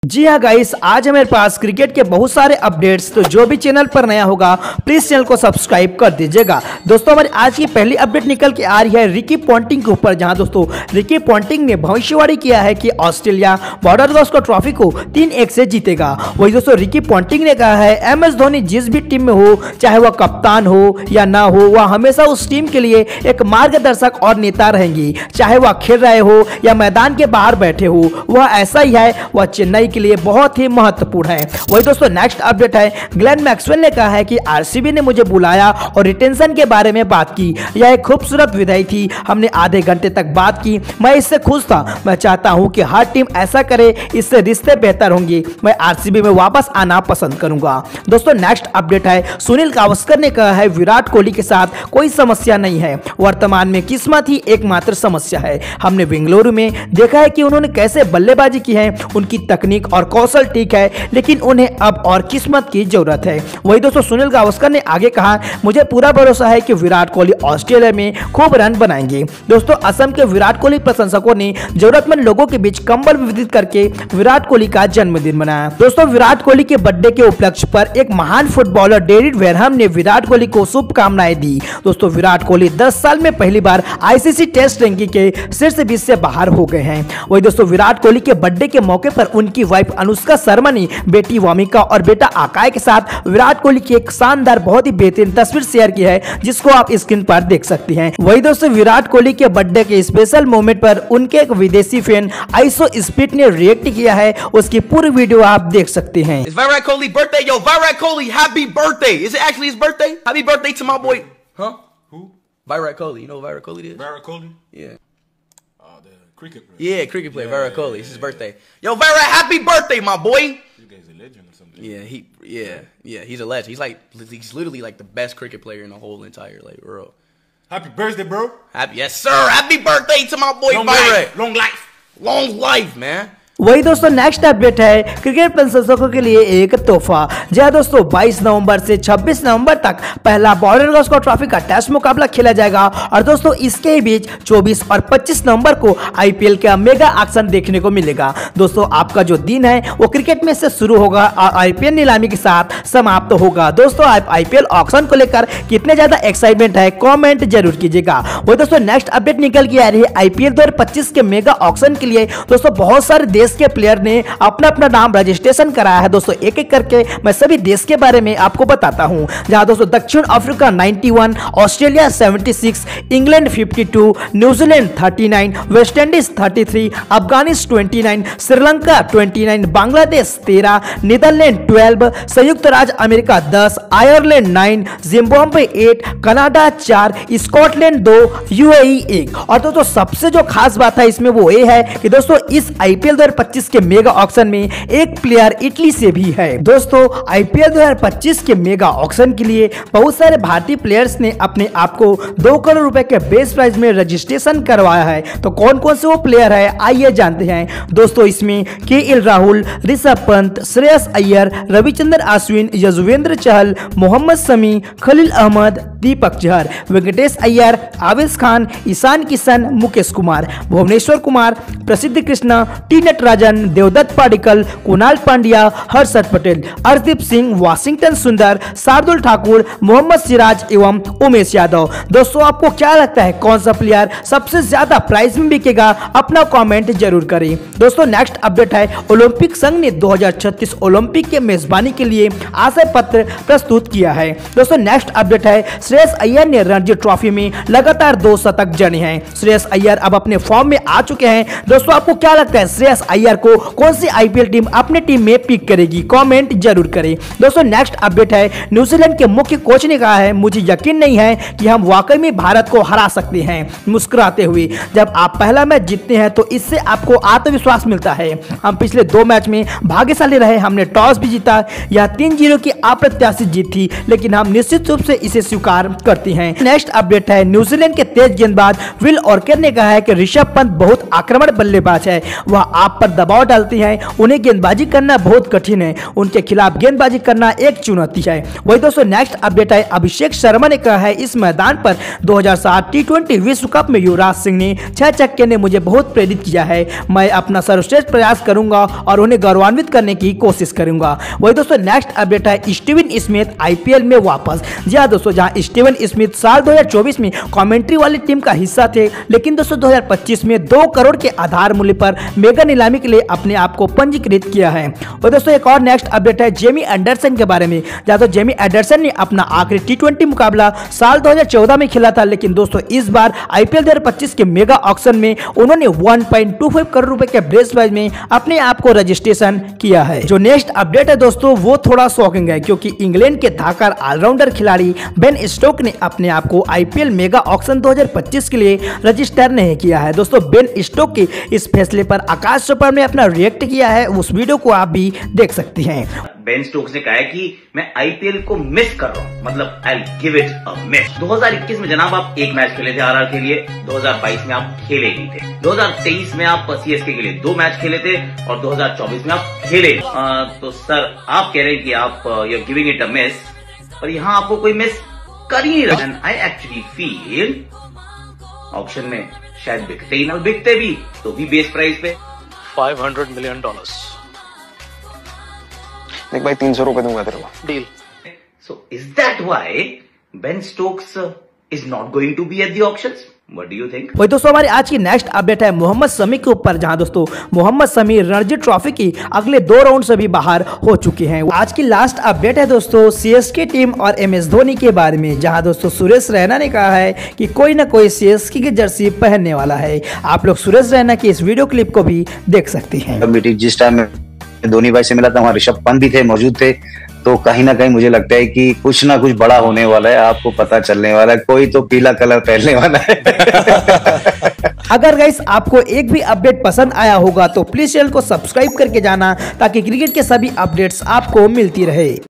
जी हाँ गाइस, आज हमारे पास क्रिकेट के बहुत सारे अपडेट्स। तो जो भी चैनल पर नया होगा प्लीज चैनल को सब्सक्राइब कर दीजिएगा। दोस्तों हमारी आज की पहली अपडेट निकल के आ रही है रिकी पॉन्टिंग के ऊपर, जहां दोस्तों रिकी पॉन्टिंग ने भविष्यवाणी किया है कि ऑस्ट्रेलिया बॉर्डर गावस्कर ट्रॉफी को 3-1 से जीतेगा। वही दोस्तों रिकी पॉन्टिंग ने कहा है MS धोनी जिस भी टीम में हो, चाहे वह कप्तान हो या ना हो, वह हमेशा उस टीम के लिए एक मार्गदर्शक और नेता रहेंगी। चाहे वह खेल रहे हो या मैदान के बाहर बैठे हो, वह ऐसा ही है। वह चेन्नई के लिए बहुत ही महत्वपूर्ण है। वही दोस्तों नेक्स्ट अपडेट है, ग्लेन मैक्सवेल ने कहा है कि RCB ने मुझे बुलाया और रिटेंशन के बारे में बात की। यह एक खूबसूरत विदाई थी, हमने आधे घंटे तक बात की। मैं इससे खुश था। मैं चाहता हूं कि हर टीम ऐसा करे, इससे रिश्ते बेहतर होंगे। मैं RCB में वापस आना पसंद करूंगा। दोस्तों नेक्स्ट अपडेट है, सुनील गावस्कर ने कहा है विराट कोहली के साथ कोई समस्या नहीं है, वर्तमान में किस्मत ही एकमात्र समस्या है। हमने बेंगलुरु में देखा है कि उन्होंने कैसे बल्लेबाजी की है, उनकी तकनीक और कौशल ठीक है, लेकिन उन्हें अब और किस्मत की जरूरत है। वही दोस्तों सुनील गावस्कर ने आगे कहा, मुझे पूरा भरोसा है कि विराट कोहली ऑस्ट्रेलिया में खूब रन बनाएंगे। दोस्तों असम के विराट कोहली प्रशंसकों ने जरूरतमंद लोगों के बीच कंबल वितरित करके विराट कोहली का जन्मदिन मनाया। दोस्तों विराट कोहली के बर्थडे के उपलक्ष्य पर एक महान फुटबॉलर डेविड वेरहम ने विराट कोहली को शुभकामनाएं दी। दोस्तों विराट कोहली 10 साल में पहली बार ICC टेस्ट रैंकिंग के शीर्ष 20 से बाहर हो गए हैं। वही दोस्तों विराट कोहली के बर्थडे के मौके पर उनकी वाइफ अनुष्का शर्मा ने बेटी वामिका और बेटा आकाश के साथ विराट कोहली की एक शानदार बहुत ही बेहतरीन तस्वीर शेयर की है, जिसको आप स्क्रीन पर देख सकते हैं। वही दोस्तों विराट कोहली के बर्थडे के स्पेशल मोमेंट पर उनके एक विदेशी फैन आइसो स्पीड ने रिएक्ट किया है, उसकी पूरी वीडियो आप देख सकते हैं। It's Virat Kohli birthday, yo! Virat Kohli, happy birthday! Is it actually his birthday? Happy birthday to my boy, huh? Who? Virat Kohli. You know who Virat Kohli is? Virat Kohli? Yeah. The cricket player. Yeah, cricket player Virat Kohli. It's his birthday. Yo, Virat, happy birthday, my boy! This guy's a legend or something. Yeah, he's a legend. He's literally like the best cricket player in the whole entire world. Happy birthday, bro! Yes, sir. Happy birthday to my boy Virat. Long life. Long life, man. वही दोस्तों next update है cricket प्रशंसकों के लिए एक तोहफा। जहाँ दोस्तों 22 नवंबर से 26 नवंबर तक पहला बॉर्डर गावस्कर ट्रॉफी का टेस्ट मुकाबला खेला जाएगा। और दोस्तों इसके ही बीच 24 और 25 नवंबर को IPL का मेगा ऑक्शन देखने को मिलेगा। दोस्तों आपका जो दिन है वो क्रिकेट में से शुरू होगा और IPL नीलामी के साथ समाप्त होगा। दोस्तों आप IPL ऑक्शन को लेकर कितने ज्यादा एक्साइटमेंट है कॉमेंट जरूर कीजिएगा। वही दोस्तों नेक्स्ट अपडेट निकल के आ रही है IPL 2025 के मेगा ऑक्शन के लिए। दोस्तों बहुत सारे के प्लेयर ने अपना अपना नाम रजिस्ट्रेशन कराया है। दोस्तों एक एक करके मैं सभी देश के बारे में आपको बताता हूं। जहां दोस्तों दक्षिण Africa 91, Australia 76, England 52, New Zealand 39, West Indies 33, Afghanistan 29, Sri Lanka 29, Bangladesh 13, Netherlands 12, संयुक्त राज्य America 10, Ireland 9, Zimbabwe 8, Canada 4, Scotland 2, UAE 1। और दोस्तों सबसे जो खास बात है इसमें वो ये है कि दोस्तों इस IPL 2025 के मेगा ऑक्शन में एक प्लेयर इटली से भी है। दोस्तों IPL 2025 के मेगा ऑक्शन के लिए बहुत सारे भारतीय प्लेयर्स ने अपने आप को 2 करोड़ रुपए के बेस प्राइस में रजिस्ट्रेशन करवाया है। तो कौन कौन से वो प्लेयर है आइए जानते हैं। दोस्तों इसमें KL राहुल, ऋषभ पंत, श्रेयस अय्यर, रविचंद्रन अश्विन, यजुवेंद्र चहल, मोहम्मद शमी, खलील अहमद, दीपक चहर, वेंकटेश अय्यर, आवेश खान, ईशान किशन, मुकेश कुमार, भुवनेश्वर कुमार, प्रसिद्ध कृष्णा, टी नटराजन, देवदत्त पाडिक्कल, कुणाल पांड्या, हर्षद पटेल, अर्शदीप सिंह, वाशिंगटन सुंदर, शार्दुल ठाकुर, मोहम्मद सिराज एवं उमेश यादव। दोस्तों आपको क्या लगता है कौन सा प्लेयर सबसे ज्यादा प्राइस में बिकेगा? अपना कमेंट जरूर करें। दोस्तों नेक्स्ट अपडेट है, ओलंपिक संघ ने 2036 ओलंपिक के मेजबानी के लिए आशय पत्र प्रस्तुत किया है। दोस्तों नेक्स्ट अपडेट है, श्रेयस अय्यर ने रणजी ट्रॉफी में लगातार 2 शतक जड़े हैं। श्रेयस अय्यर अब अपने फॉर्म में आ चुके हैं। दोस्तों आपको क्या लगता है श्रेयस अय्यर को कौन सी IPL टीम अपने टीम में पिक करेगी? कमेंट जरूर करें। दोस्तों नेक्स्ट अपडेट है, न्यूजीलैंड के मुख्य कोच ने कहा है मुझे यकीन नहीं है कि हम वाकई में भारत को हरा सकते हैं, मुस्कुराते हुए। जब आप पहला मैच जीतते हैं तो इससे आपको आत्मविश्वास मिलता है। हम पिछले 2 मैच में भाग्यशाली रहे, हमने टॉस भी जीता। यह 3-0 की अप्रत्याशित जीत थी, लेकिन हम निश्चित रूप से इसे स्वीकार करते हैं। नेक्स्ट अपडेट है, न्यूजीलैंड के तेज गेंदबाज विल ऑर्कर ने कहा है कि ऋषभ पंत बहुत आक्रामक बल्लेबाज है, वह आप पर दबाव डालती हैं। उन्हें गेंदबाजी करना बहुत कठिन है, उनके खिलाफ गेंदबाजी करना एक चुनौती है। वही दोस्तों नेक्स्ट अपडेट है, अभिषेक शर्मा ने कहा है इस मैदान पर 2007 T20 विश्व कप में युवराज सिंह ने 6 छक्के ने मुझे बहुत प्रेरित किया है। मैं अपना सर्वश्रेष्ठ प्रयास करूंगा और उन्हें गौरवान्वित करने की कोशिश करूंगा। वही दोस्तों नेक्स्ट अपडेट है, स्टीवन स्मिथ आईपीएल में वापस। जी हाँ दोस्तों, जहां स्टीवन स्मिथ साल 2024 में कमेंट्री वाली टीम का हिस्सा थे, लेकिन दोस्तों 2025 में 2 करोड़ के आधार मूल्य पर मेगा नीलामी के लिए अपने आप को पंजीकृत किया है। और दोस्तों एक और नेक्स्ट अपडेट है जेमी एंडरसन के बारे में। जहां तो जेमी एंडरसन ने अपना आखिरी T20 मुकाबला साल 2014 में खेला था, लेकिन दोस्तों इस बार आईपीएल 2025 के मेगा ऑक्शन में उन्होंने 1.25 करोड़ रुपए के बेस प्राइस में अपने आप को रजिस्ट्रेशन किया है। जो नेक्स्ट अपडेट है दोस्तों वो थोड़ा शॉकिंग है, क्योंकि इंग्लैंड के धाकड़ ऑलराउंडर खिलाड़ी बेन स्टोक्स ने अपने आप को आईपीएल मेगा ऑक्शन 2025 के लिए रजिस्टर नहीं किया है। दोस्तों बेन स्टोक्स के इस फैसले पर आकाश चोपड़ा ने अपना रिएक्ट किया है, उस वीडियो को आप भी देख सकते हैं। बेन स्टोक्स ने कहा है कि मैं आईपीएल को मिस कर रहा हूं, मतलब I give it a miss. 2021 में जनाब आप एक मैच खेले थे आरआर के लिए, 2022 में आप खेले नहीं थे, 2023 में आप सीएसके के लिए 2 मैच खेले थे और 2024 में आप खेले। तो सर आप कह रहे हैं कि आप you are giving it a miss, और यहाँ आपको कोई मिस कर ही नहीं रहा। And I actually feel auction में शायद बिकते ही ना, बिकते भी तो भी बेस प्राइस पे $500 million देख भाई 300 रुपए दूंगा तेरे को। Deal. So is that why Ben Stokes is not going to be at the auctions? What do you think? वही दोस्तों हमारी आज की नेक्स्ट अपडेट है मोहम्मद शमी के ऊपर, जहां दोस्तों मोहम्मद शमी रणजी ट्रॉफी की अगले 2 राउंड से भी बाहर हो चुके हैं। आज की लास्ट अपडेट है दोस्तों सीएसके टीम और एमएस धोनी के बारे में, जहां दोस्तों सुरेश रैना ने कहा है कि कोई ना कोई सीएसके की जर्सी पहनने वाला है। आप लोग सुरेश रैना की इस वीडियो क्लिप को भी देख सकते हैं। मीटिंग जिस टाइम में धोनी भाई से मिला था वहाँ ऋषभ पंत भी थे, मौजूद थे, तो कहीं ना कहीं मुझे लगता है कि कुछ ना कुछ बड़ा होने वाला है, आपको पता चलने वाला है, कोई तो पीला कलर पहनने वाला है। अगर गाइस आपको एक भी अपडेट पसंद आया होगा तो प्लीज चैनल को सब्सक्राइब करके जाना, ताकि क्रिकेट के सभी अपडेट्स आपको मिलती रहे।